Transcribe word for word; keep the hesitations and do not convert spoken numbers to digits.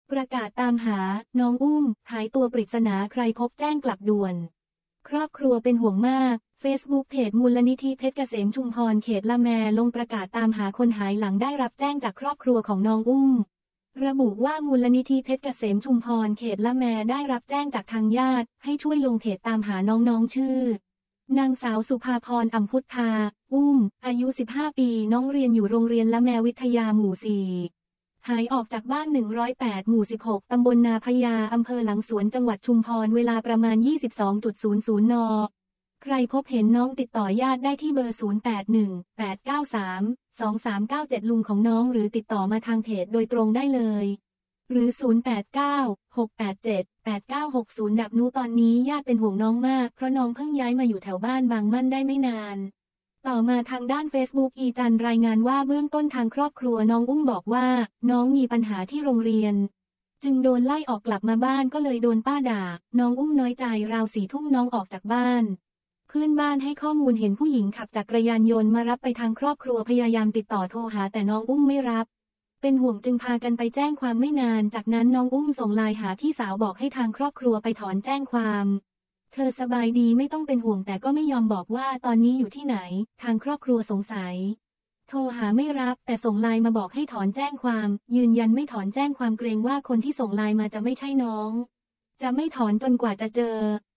ประกาศตามหาน้องอุ้มหายตัวปริศนาใครพบแจ้งกลับด่วนครอบครัวเป็นห่วงมากเฟซบุ๊กเพจมูลนิธิเพชรเกษมชุมพรเขตละแมลงประกาศตามหาคนหายหลังได้รับแจ้งจากครอบครัวของน้องอุ้มระบุว่ามูลนิธิเพชรเกษมชุมพรเขตละแมได้รับแจ้งจากทางญาติให้ช่วยลงเพจตามหาน้องๆชื่อนางสาวสุภาพรอัมพุทธาอุ้มอายุสิบห้าปีน้องเรียนอยู่โรงเรียนละแมวิทยาหมู่สี่หายออกจากบ้านหนึ่งร้อยแปดหมู่สิบหกตำบลนาพญาอำเภอหลังสวนจังหวัดชุมพรเวลาประมาณ ยี่สิบสองนาฬิกา นใครพบเห็นน้องติดต่อญาติได้ที่เบอร์ ศูนย์ แปด หนึ่ง แปด เก้า สาม สอง สาม เก้า เจ็ด ลุงของน้องหรือติดต่อมาทางเพจโดยตรงได้เลยหรือ ศูนย์ แปด เก้า หก แปด เจ็ด แปด เก้า หก ศูนย์ ดับนูตอนนี้ญาติเป็นห่วงน้องมากเพราะน้องเพิ่งย้ายมาอยู่แถวบ้านบางมั่นได้ไม่นานต่อมาทางด้าน Facebook อีจันรายงานว่าเบื้องต้นทางครอบครัวน้องอุ้มบอกว่าน้องมีปัญหาที่โรงเรียนจึงโดนไล่ออกกลับมาบ้านก็เลยโดนป้าด่าน้องอุ้มน้อยใจราวสี่ทุ่มน้องออกจากบ้านเพื่อนบ้านให้ข้อมูลเห็นผู้หญิงขับจักรยานยนต์มารับไปทางครอบครัวพยายามติดต่อโทรหาแต่น้องอุ้มไม่รับเป็นห่วงจึงพากันไปแจ้งความไม่นานจากนั้นน้องอุ้มส่งไลน์หาพี่สาวบอกให้ทางครอบครัวไปถอนแจ้งความเธอสบายดีไม่ต้องเป็นห่วงแต่ก็ไม่ยอมบอกว่าตอนนี้อยู่ที่ไหนทางครอบครัวสงสัยโทรหาไม่รับแต่ส่งไลน์มาบอกให้ถอนแจ้งความยืนยันไม่ถอนแจ้งความเกรงว่าคนที่ส่งไลน์มาจะไม่ใช่น้องจะไม่ถอนจนกว่าจะเจอ